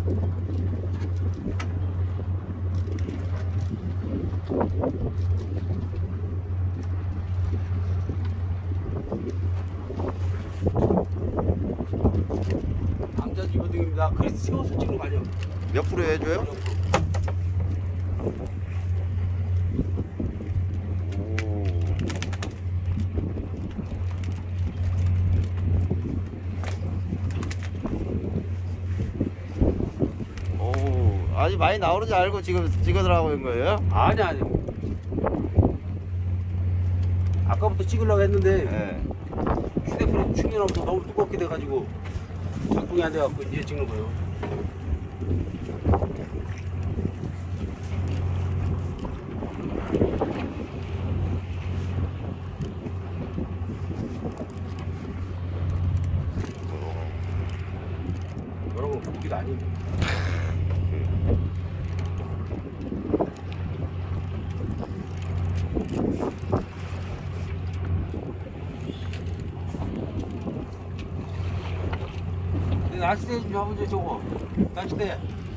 남자지거든입니다. 그래서 세워서 찍는 거 아니야? 몇 프로 해줘요? 아주 많이 나오는지 알고 지금 찍어 들어가고 있는 거예요? 아니. 아까부터 찍으려고 했는데 네. 휴대폰에 충전하면서 너무 두껍게 돼가지고 작동이 안 돼갖고 이제 찍는 거예요. 여러분 고기도 아니고. 낚싯대 좀 잡으죠 저거. 낚싯대.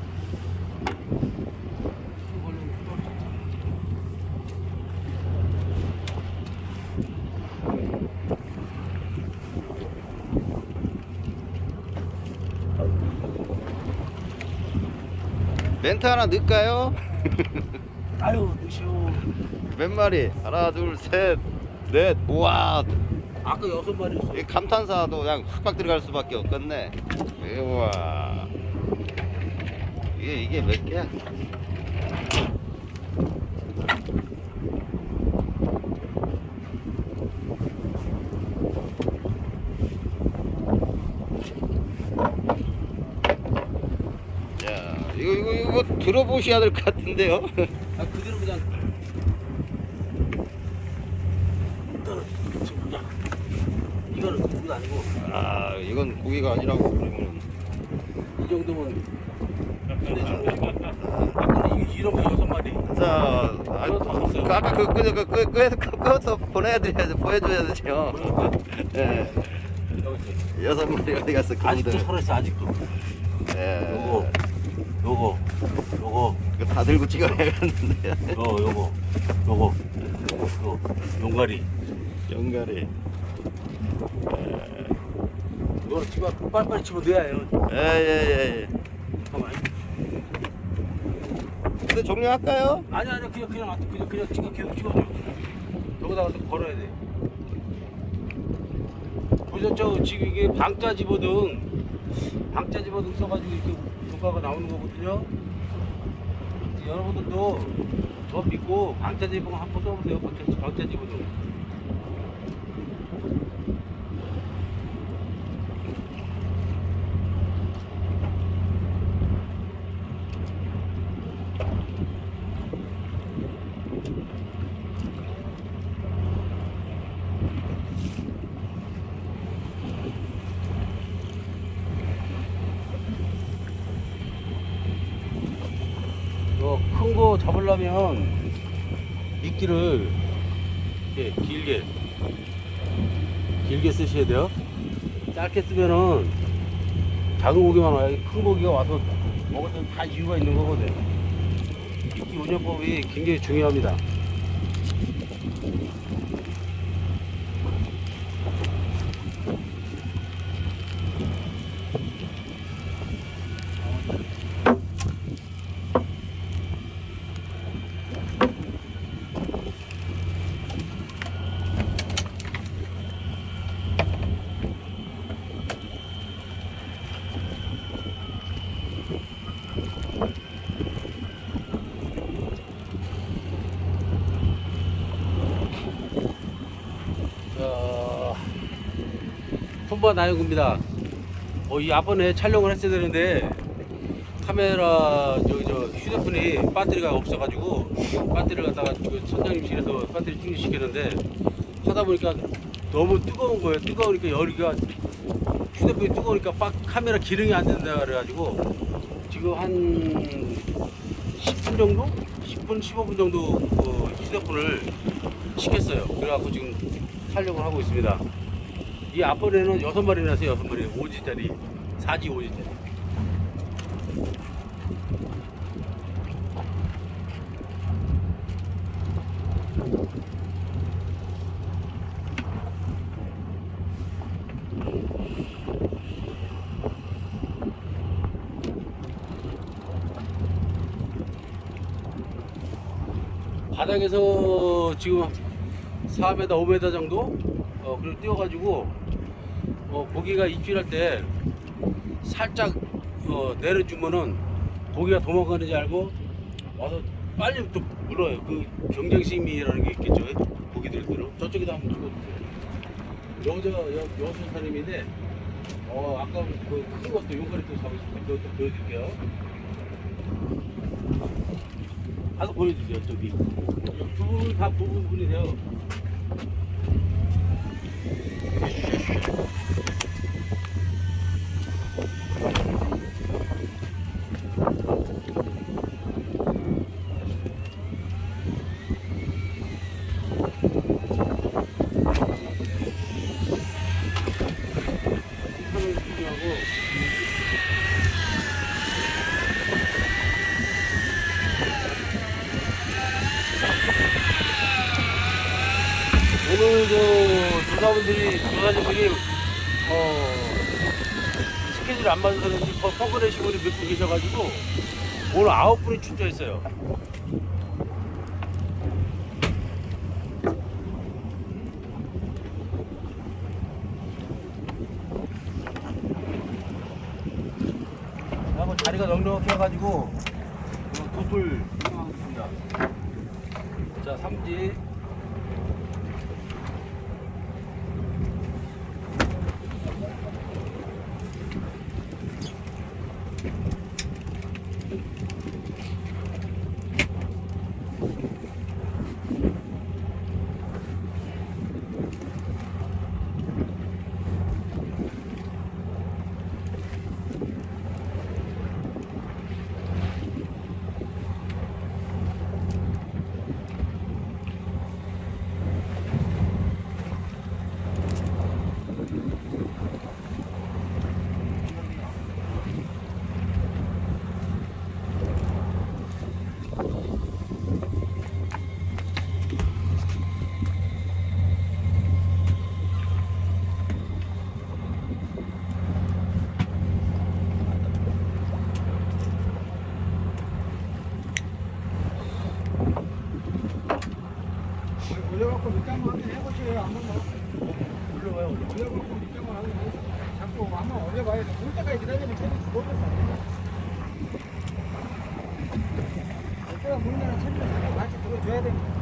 멘트 하나 넣을까요? 아유 넣으시오. 몇 마리? 하나 둘 셋 넷. 우와, 아까 6마리였어. 이 감탄사도 그냥 팍팍 들어갈 수밖에 없겠네. 우와, 이게 몇 개야? 야, 이거 들어보셔야 될 것 같은데요? 아 그대로 그냥 이거는 고기가 아니고 아, 이건 고기가 아니라고 그러면. 이 정도면 아까 이런 거 6마리. 자, 아까 그것도 보내드려야죠. 보여줘야 되죠. 예. 여섯 마리 어디 갔어? 아직도 그분들. 살아있어 아직도. 예. 요거 이거 다 들고 찍어야겠는데요. 요거 용가리. 영가리. 이거는 집어 빨리빨리 집어 넣어야 해요. 예. 잠깐만. 근데 종료할까요? 아니 그냥 찍어 계속 찍어줘. 여기다가 걸어야 돼. 보셨죠? 지금 이게 방자 집어등 써가지고 이렇게 효과가 나오는 거거든요. 여러분들도 저 믿고 방자 집어등 한번 써보세요. 방자 집어등. 큰 거 잡으려면 미끼를 이렇게 길게 쓰셔야 돼요. 짧게 쓰면은 작은 고기만 와요. 큰 고기가 와서 먹을 때는 다 이유가 있는 거거든. 미끼 운영법이 굉장히 중요합니다. 손바 나영구입니다. 이 앞번에 촬영을 했어야 되는데 카메라 저 휴대폰이 배터리가 없어가지고 배터리를 갖다가 선장님실에서 배터리 충전시켰는데 하다 보니까 너무 뜨거운 거예요. 뜨거우니까 열기가 휴대폰이 뜨거우니까 카메라 기능이 안 된다 그래가지고 지금 한 10분 정도? 10분 15분 정도 그 휴대폰을 시켰어요. 그래갖고 지금 촬영을 하고 있습니다. 이 앞번에는 6마리 나서 6마리 5지짜리 4지 5지짜리 바닥에서 지금 4m, 5m 정도 그리고 띄워가지고 고기가 입질할 때 살짝 내려주면은 고기가 도망가는지 알고 와서 빨리 또 물어요. 그 경쟁심이라는 게 있겠죠. 고기들은 저쪽에도 한번 찍어주세요. 여수 사람인데 아까 그 큰 것도 용가리 또 잡으셨는데 그것도 보여드릴게요. 가서 보여주세요. 저기 두 분은 다 부부분이세요. 오늘 조사분들이 스케줄 안 맞아서 그런지 펑크내신 분이 몇 분 계셔가지고 오늘 9분이 출조했어요. 한번 자리가 넉넉해가지고 도풀 운영하겠습니다. 자, 삼지. 올려갖고 밑장만 한번 해보세요. 한번 올려봐요. 올려갖고 밑장만 한번 자꾸 한번 올려봐요. 물 때까지 기다리면 채비 죽어버려. 어쩌다 물면은 채비를 같이 들어줘야 됩니다.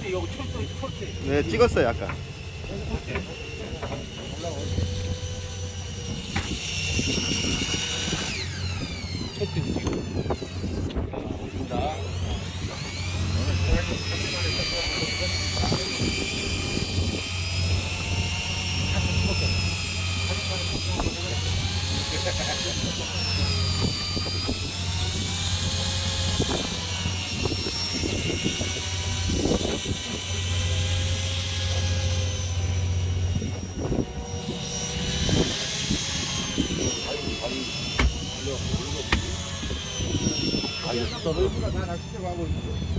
초대 여기 초대. 네, 찍었어요 아까. 초대 지금. 자, 얼굴가 다 낚시대 가고 있어.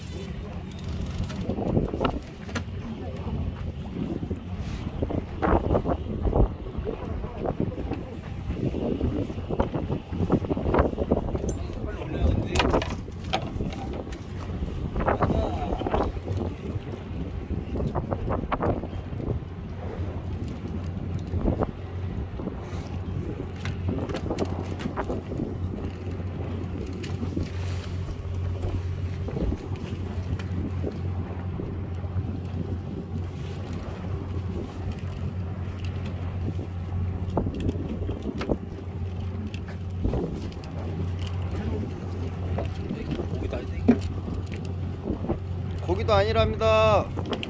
고기다 이제. 고기도 아니랍니다.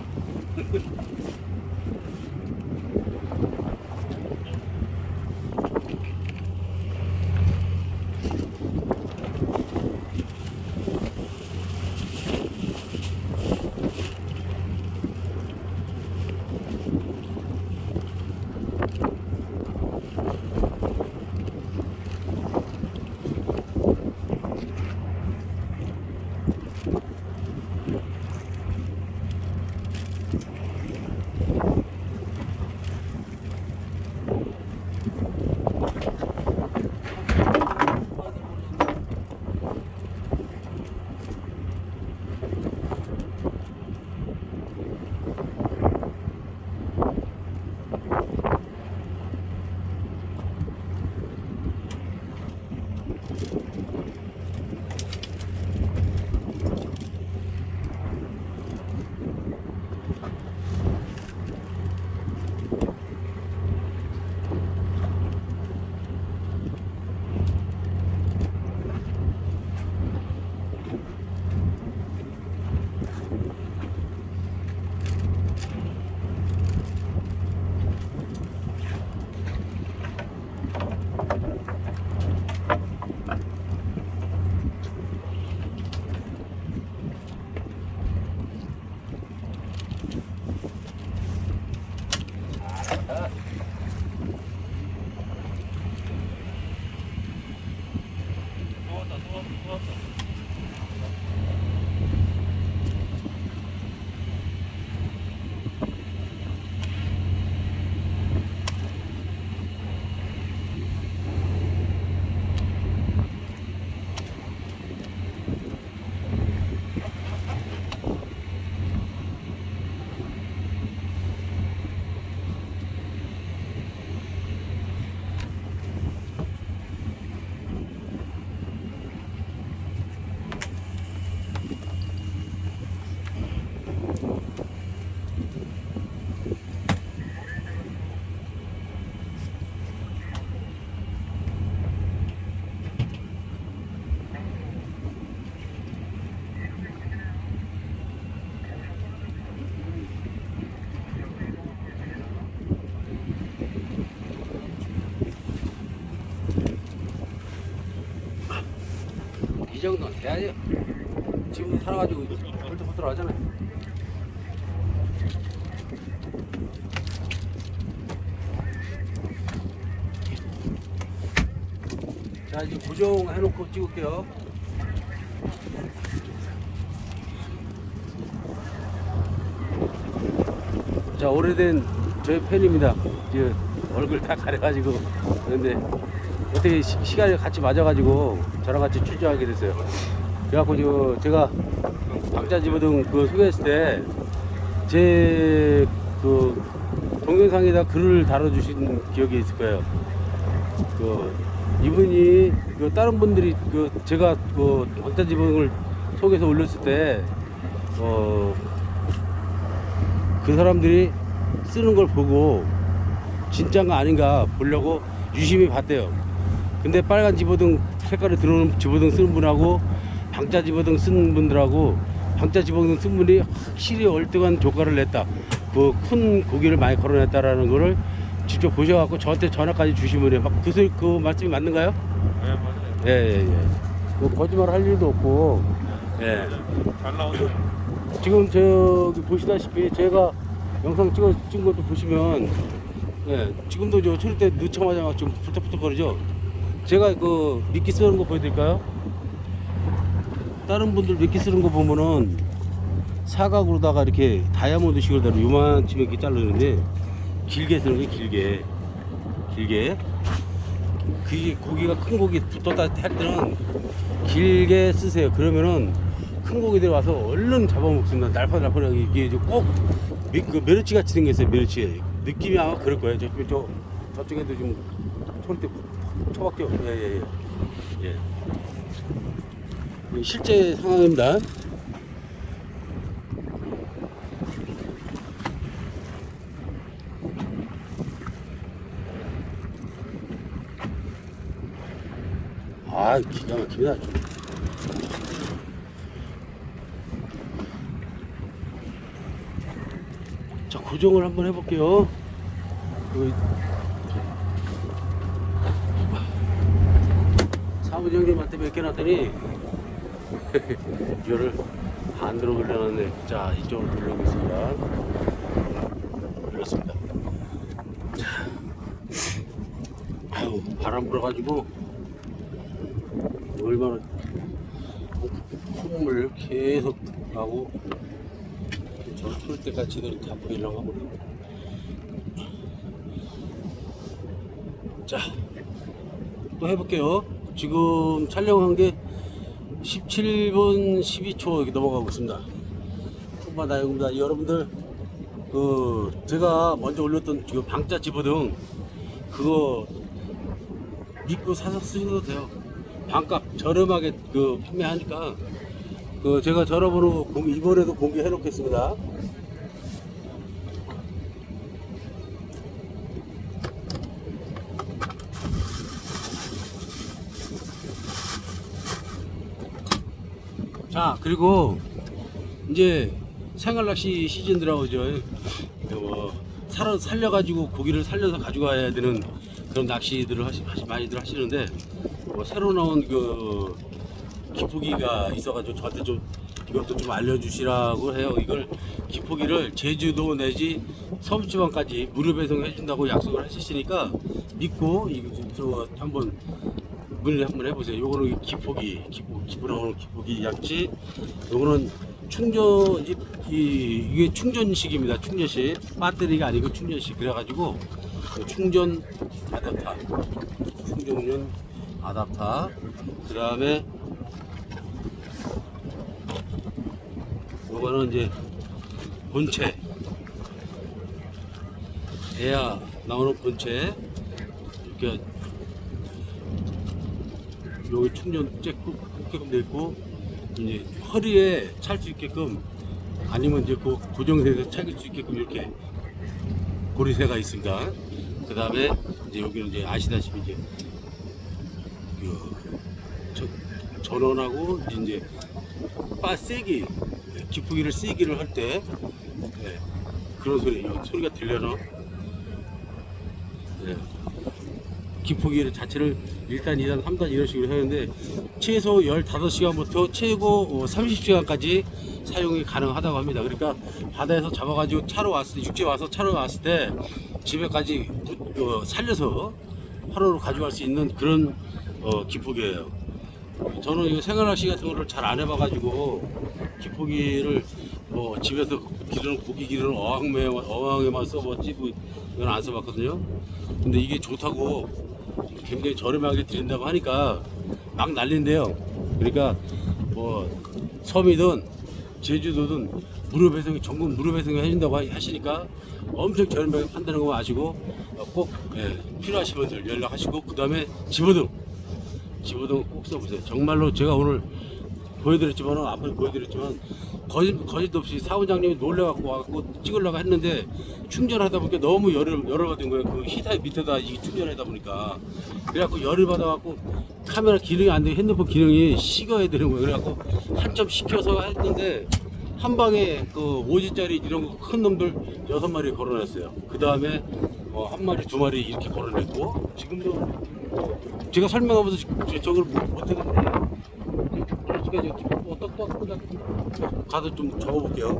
이 정도는 돼야죠. 지금도 살아가지고 헐떡헐떡 하잖아요. 자, 이제 고정해놓고 찍을게요. 자, 오래된 저희 팬입니다. 이제 얼굴 다 가려가지고. 그런데 어떻게 시간이 같이 맞아가지고 저랑 같이 출전하게 됐어요. 그래갖고 제가 방자지부등 그 소개했을 때 제 그 동영상에다 글을 달아주신 기억이 있을 거예요. 그 이분이 그 다른 분들이 그 제가 그 방자지부등을 소개해서 올렸을 때 그 사람들이 쓰는 걸 보고 진짜인가 아닌가 보려고 유심히 봤대요. 근데 빨간 집어등 색깔이 들어오는 집어등 쓰는 분하고 방자 집어등 쓰는 분들하고 방자 집어등 쓴 분이 확실히 월등한 효과를 냈다. 그 큰 고기를 많이 걸어냈다라는 거를 직접 보셔갖고 저한테 전화까지 주시면 막 그 말씀이 맞는가요? 네, 맞아요. 예. 뭐 거짓말 할 일도 없고. 예. 잘 나오죠. 지금 저기 보시다시피 제가 영상 찍은 것도 보시면 예, 지금도 저 소리 때 넣자마자 좀 불떡불떡거리죠. 제가 그 미끼 쓰는 거 보여드릴까요? 다른 분들 미끼 쓰는 거 보면은 사각으로다가 이렇게 다이아몬드 식으로 요만치 이렇게 자르는데 길게 쓰는 게 길게 그게 고기가 큰 고기 붙었다 할 때는 길게 쓰세요. 그러면은 큰 고기들이 와서 얼른 잡아먹습니다. 날파날파하게 이게 꼭그 메르치 같이 생겼어요. 메르치 느낌이 아마 그럴 거예요. 저쪽에도 좀 소리 쳐박죠. 예. 실제 상황입니다. 아, 기가 막힙니다. 자, 고정을 한번 해볼게요. 사무장님한테 몇 개 놨더니 이거를 반대로 돌려놨네. 자, 이쪽으로 돌려보겠습니다. 돌렸습니다. 자, 아유, 바람 불어가지고 얼마나 콧물 계속 나고 저 풀 때까지 제대로 다 보이려고 하거든요. 자, 또 해볼게요. 지금 촬영한 게 17분 12초 이렇게 넘어가고 있습니다. 후반 나영입니다. 여러분들 제가 먼저 올렸던 지금 방자 집어등 그거 믿고 사서 쓰셔도 돼요. 반값 저렴하게 판매하니까 제가 전화번호 이번에도 공개해 놓겠습니다. 자, 그리고 이제 생활낚시 시즌 들어오죠. 살려가지고 고기를 살려서 가져가야 되는 그런 낚시들을 많이들 하시는데 새로 나온 기포기가 있어가지고 저한테 좀 이것도 좀 알려주시라고 해요. 이걸 기포기를 제주도 내지 서부지방까지 무료 배송해 준다고 약속을 하셨으니까 믿고 이거 한번 문의 한번 해보세요. 요거는 기포 나오는 기포기 약지. 요거는 이게 충전식입니다. 충전식. 배터리가 아니고 충전식. 그래가지고 충전 아답터. 그 다음에 요거는 이제 본체. 에야 나오는 본체. 이렇게 여기 충전 쬐끔 돼 있고, 이제 허리에 찰 수 있게끔 아니면 이제 고정돼서 차길 수 있게끔 이렇게 고리새가 있습니다. 그 다음에 이제 여기는 이제 아시다시피 이제 전원하고 이제 세기 기포기를 세기를 할 때 그런 소리가 들려나? 기포기 자체를 1단, 2단, 3단 이런 식으로 하는데 최소 15시간부터 최고 30시간까지 사용이 가능하다고 합니다. 그러니까 바다에서 잡아가지고 육지에 와서 차로 왔을 때 집에까지 살려서 하루로 가져갈 수 있는 그런 기포기예요. 저는 이거 생활낚시 같은 거를 잘 안 해봐가지고 기포기를 집에서 고기 기르는 어항에만 써봤지 이건 안 써봤거든요. 근데 이게 좋다고 굉장히 저렴하게 드린다고 하니까 막 난린데요. 그러니까 섬이든 제주도든 전국 무료 배송이 해준다고 하시니까 엄청 저렴하게 판다는 거 아시고 꼭 필요하신 분들 연락하시고, 그 다음에 집어등 꼭 써보세요. 정말로 제가 오늘 보여드렸지만 앞에 보여드렸지만 거짓 없이 사원장님이 놀래갖고 와갖고 찍으려고 했는데 충전하다 보니까 너무 열을 받은 거예요. 그 히터 밑에다 이게 충전하다 보니까 그래갖고 열을 받아갖고 카메라 기능이 안 되고 핸드폰 기능이 식어야 되는 거예요. 그래갖고 한점 식혀서 했는데 한 방에 그 5G짜리 이런 거 큰 놈들 6마리 걸어냈어요. 그 다음에 한 마리, 두 마리 이렇게 걸어냈고 지금도 제가 설명하면서 저걸 못했는데 어떻게 가서 좀 적어볼게요.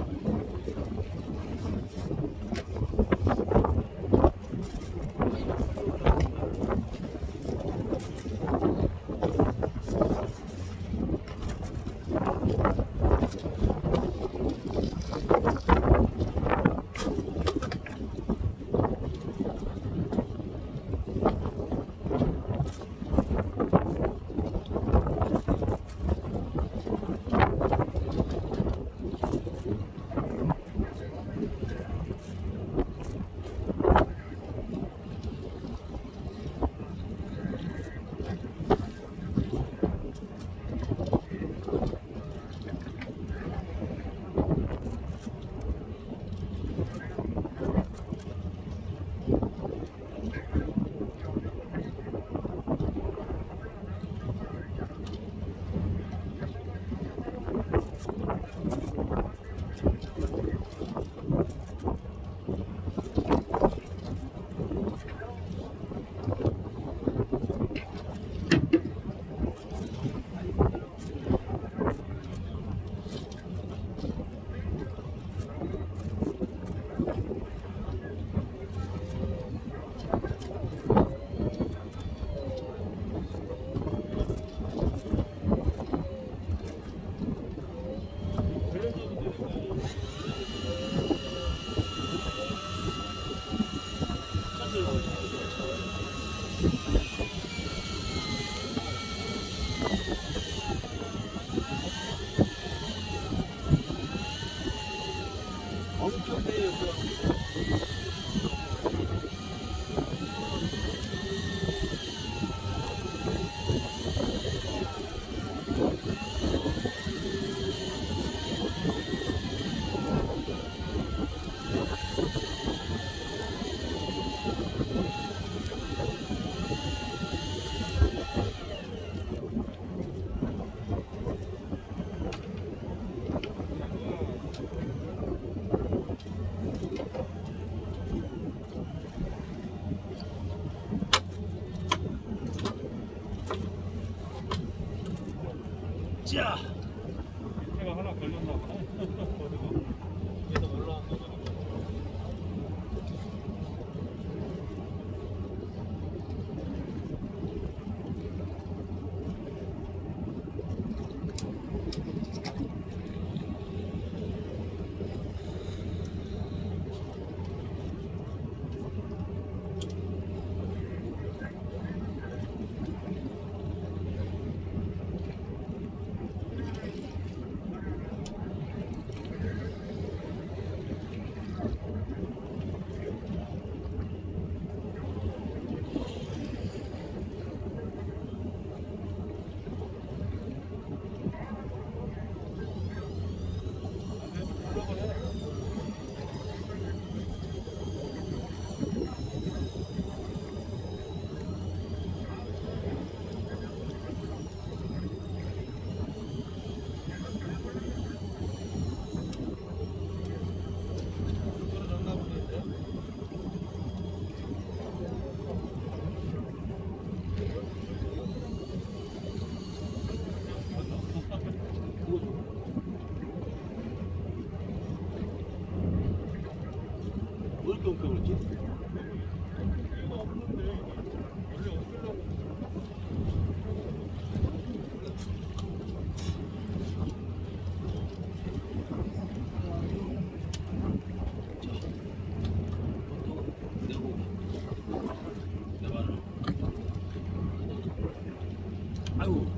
자, 밑에가 하나 걸렸나 보다. 위에서 올라온 거잖아. 왜 이렇게 엉켜 그랬지? 아이고.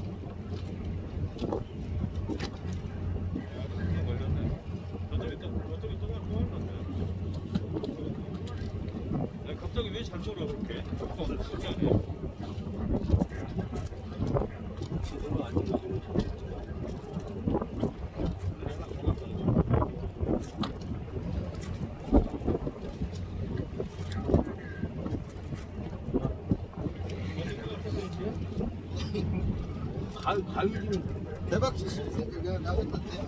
갑자기 왜 잠수를 그렇게? 신기하네. 제대로 안 찍어주면 좋겠지만. 가위 좀 대박 치시는 생각이 나겠는데.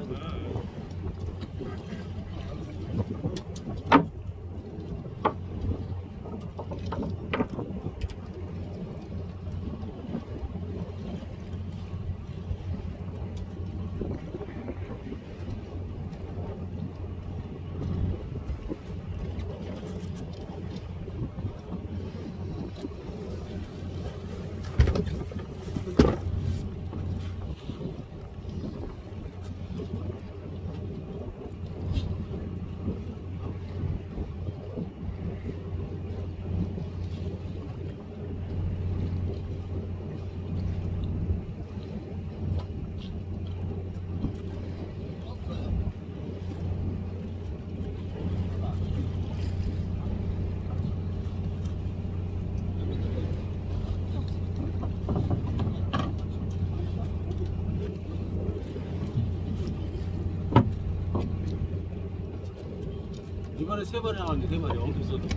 이번에 3마리 나왔는데 3마리 엄청 써도.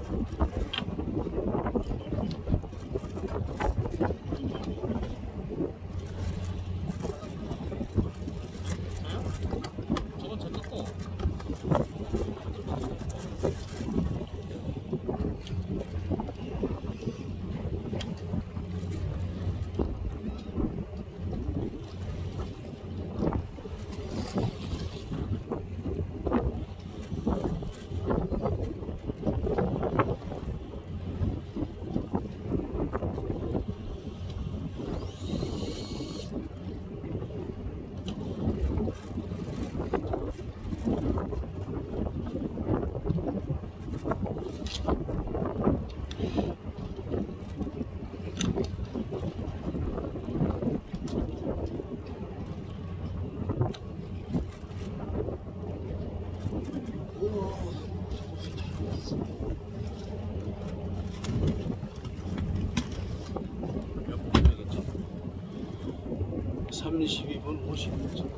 저건 잡혔어. 몇 분이겠지? 32분 50분.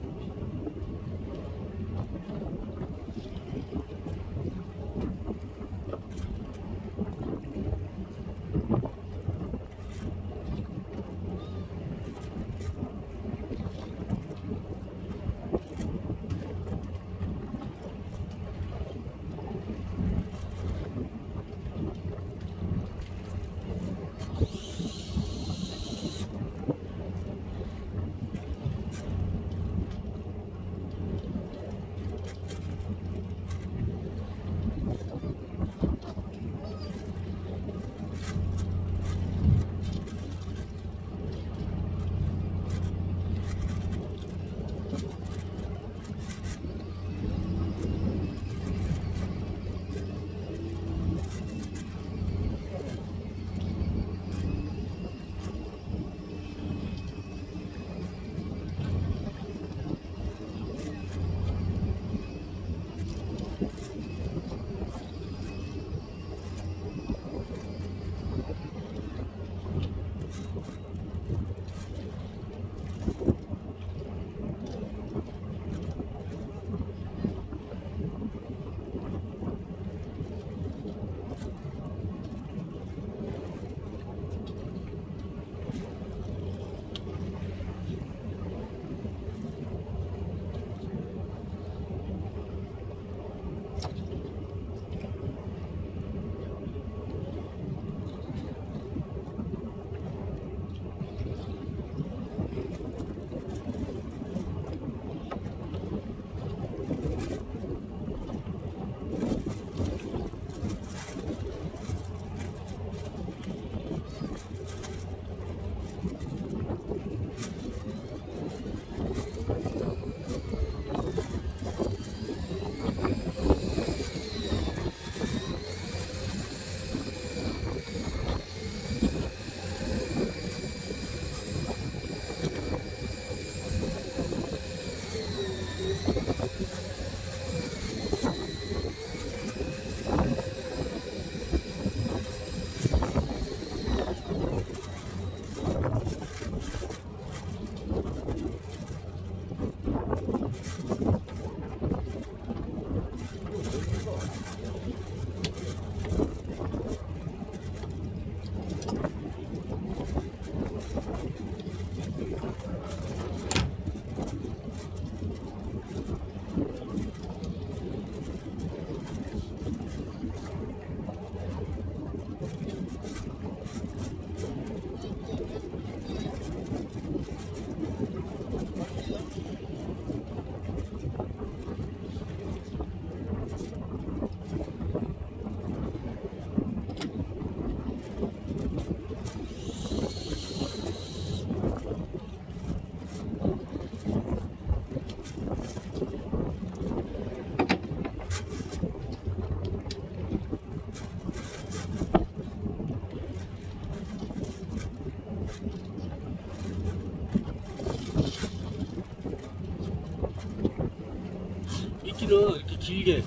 미끼는 이렇게 길게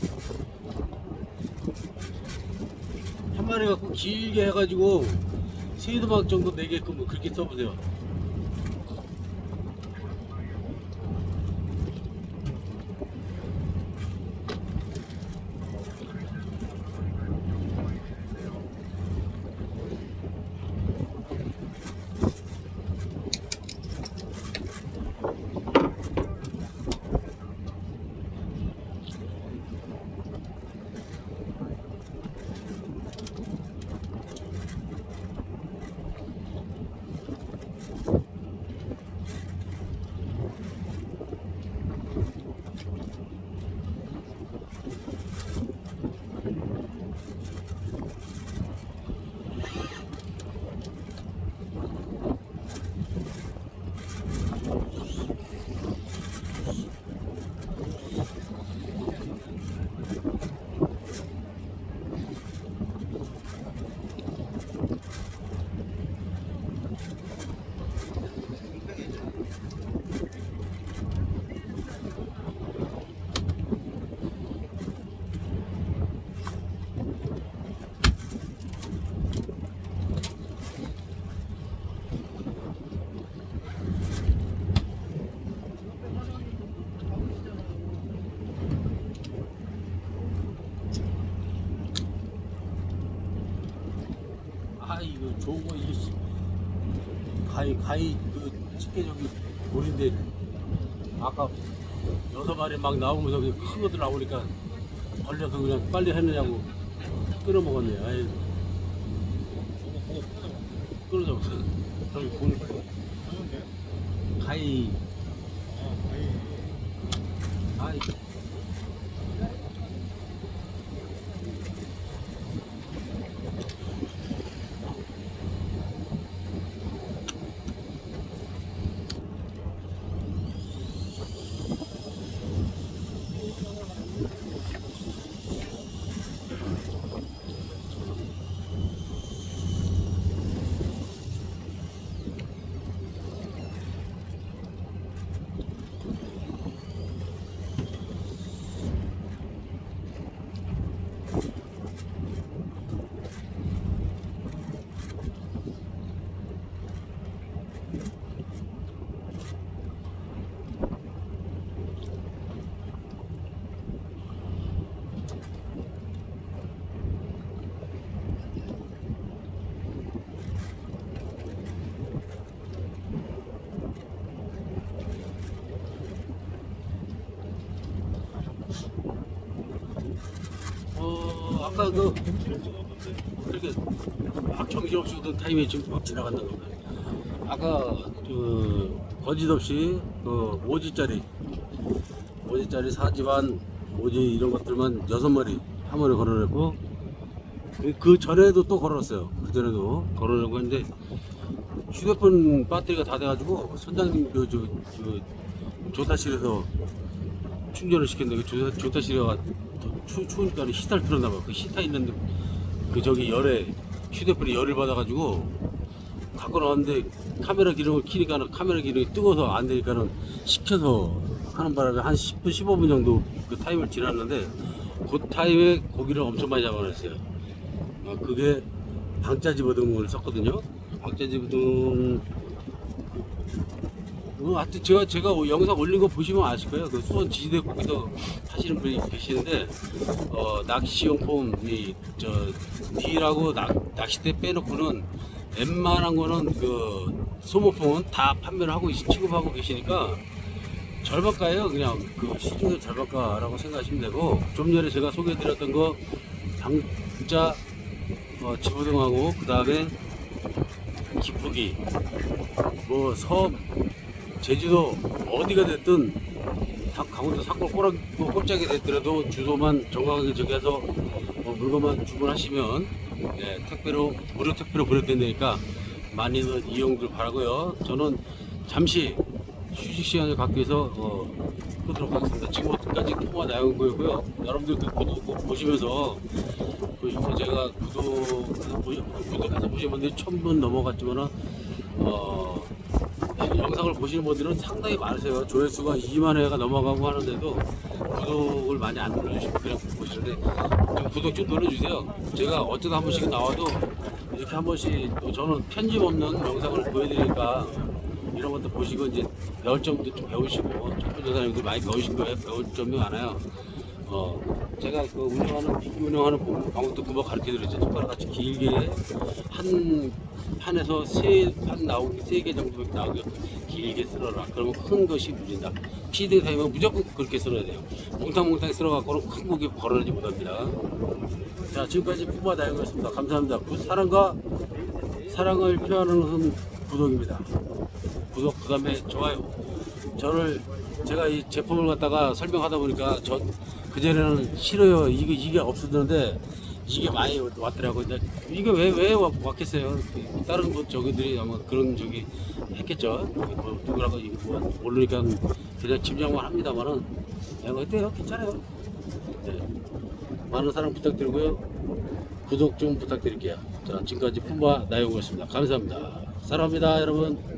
한 마리 갖고 길게 해가지고 세도막 정도 내게끔 뭐 그렇게 써보세요. 아 이거 좋은 거 이게 가위 그 집게 저기 돌인데 아까 6마리 막 나오면서 큰 것들 나오니까 걸려서 그냥 빨리 했느냐고 끊어 먹었네. 아이 끊어져. 저기 보니까 가위. 아이. 아까 그 그렇게 막 정신없이 오던 타임에 지금 막 지나간다는 거예요. 아까 그 거짓없이 그 오지짜리 4지반 오지 이런 것들만 6마리 한 번에 걸어냈고 그 전에도 또 걸어놨어요. 그 전에도 걸어내고 했는데 휴대폰 배터리가 다 돼가지고 선장님 그 조타실에서 충전을 시켰는데 그 조타실에가 추우니까 히터를 틀었나봐요. 그 히터 있는데 그 저기 열에 휴대폰이 열을 받아가지고 갖고 나왔는데 카메라 기능을 키니까 카메라 기능이 뜨거워서 안 되니까는 식혀서 하는 바람에 한 10분 15분 정도 그 타임을 지났는데 그 타임에 고기를 엄청 많이 잡아냈어요. 그게 방짜지버등을 썼거든요. 방짜지버등 하여튼 제가 영상 올린 거 보시면 아실 거예요. 그 수원 지지대 거기서 하시는 분이 계시는데 낚시용품 딜하고 낚싯대 빼놓고는 웬만한 거는 그 소모품은 다 판매를 하고 취급하고 계시니까 절반가예요. 그냥 그 시중의 절반가라고 생각하시면 되고, 좀 전에 제가 소개해드렸던 거 방짜 지부등하고 그 다음에 기쁘기 섬 제주도 어디가 됐든 강원도 산골 꼴짝이 됐더라도 주소만 정확하게 저기해서 물건만 주문하시면 택배로 무료 택배로 보내드리니까 많이들 이용들 바라고요. 저는 잠시 휴식 시간을 갖기 위해서 끄도록 하겠습니다. 지금까지 통화 나영구였고요. 여러분들 구독 보시면서 제가 구독해서 보시는 분들이 1000분 넘어갔지만은 영상을 보시는 분들은 상당히 많으세요. 조회수가 2만 회가 넘어가고 하는데도 구독을 많이 안 눌러주시고 그냥 보시는데 좀 구독 좀 눌러주세요. 제가 어쩌다 한 번씩 나와도 이렇게 한 번씩 또 저는 편집 없는 영상을 보여드리니까 이런 것도 보시고 이제 배울 점도 좀 배우시고 척도조사님들 많이 배우신 거예요. 배울 점이 많아요. 제가 그 운영하는 방법도 금방 가르쳐 드렸죠. 젓가락같이 길게 한 판에서 3판 나오기 3개 정도 나오게 길게 쓸어라. 그러면 큰 것이 물린다. 피드 타임은 무조건 그렇게 쓸어야 돼요. 몽탕몽탕 쓸어갖고는 큰 고기 걸어내지 못합니다. 자, 지금까지 푸바 다이어였습니다. 감사합니다. 사랑과 사랑을 표현하는 것은 구독입니다. 구독, 그 다음에 좋아요. 제가 이 제품을 갖다가 설명하다 보니까 그전에는 싫어요. 이게 없었는데 이게 많이 왔더라고요. 이게 왜 왔겠어요? 다른 저기들이 아마 그런 했겠죠. 누구라고 이거 모르니까 그냥 짐작만 합니다만은 어때요? 괜찮아요. 네. 많은 사랑 부탁드리고요. 구독 좀 부탁드릴게요. 자, 지금까지 품바 나영구였습니다. 감사합니다. 사랑합니다, 여러분.